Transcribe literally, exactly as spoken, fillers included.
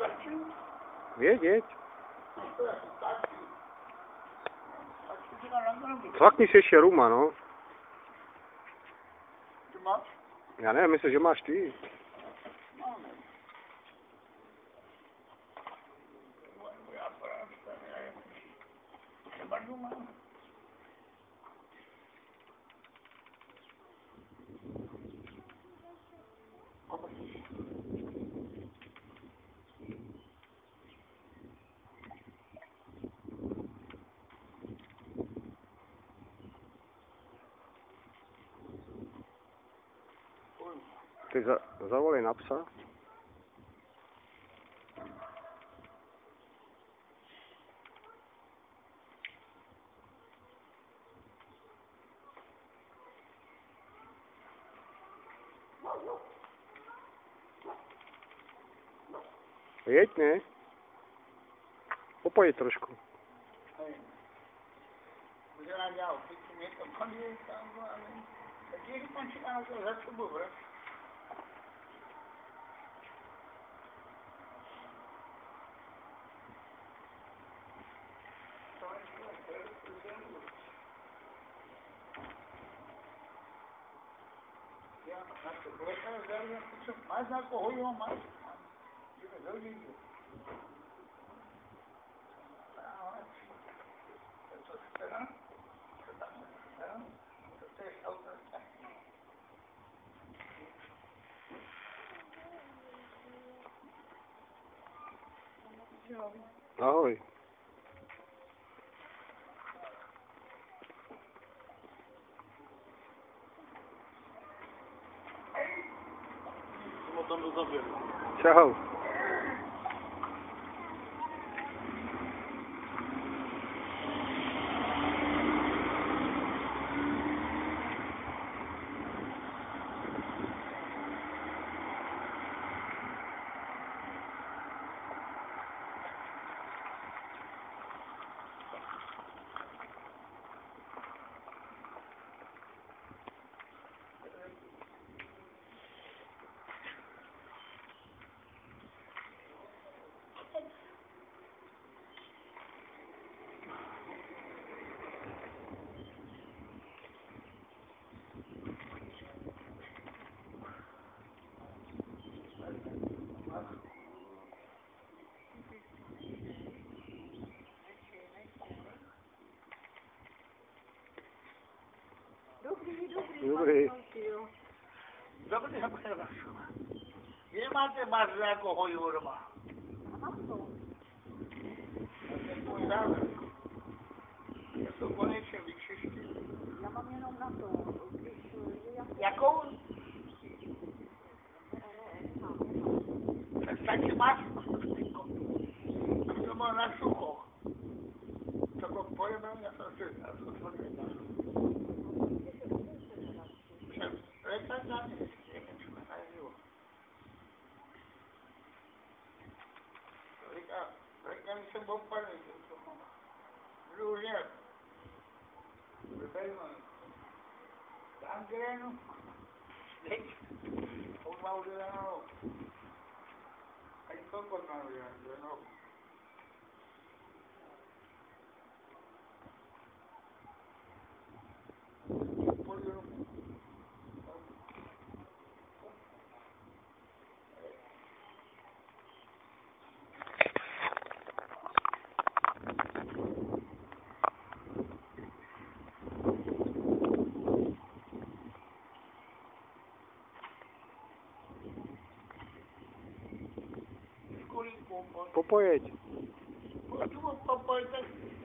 Jeď, jeď. Cvakni si ještě ruma, no. Ty máš? Já nevím, myslím, že máš ty. Ty za, zavolej na psa. Jeď, ne? Popojď trošku. Mais na corrida, mais. Eu tô esperando. Você tá me esperando? Eu tenho outra aqui. Ahoj. Čau. Dobrý, dobrý. Dobrý. Dobrý, jak se našel. Kde máte mařu jako hoju doma? Na to. To je tvůj závěr. Já to konečně vyčištil. Já mám jenom na to. Když je jak... Jakou? Tak taky máš. To má na sucho. Tak ho pojeme, já jsem si na to tvrdil. Rekan jsem opadl, družek, vyberíme, tam grénu, teď, on má udělanou, a i to pot má udělanou, Popojeď. Pojď, pojď,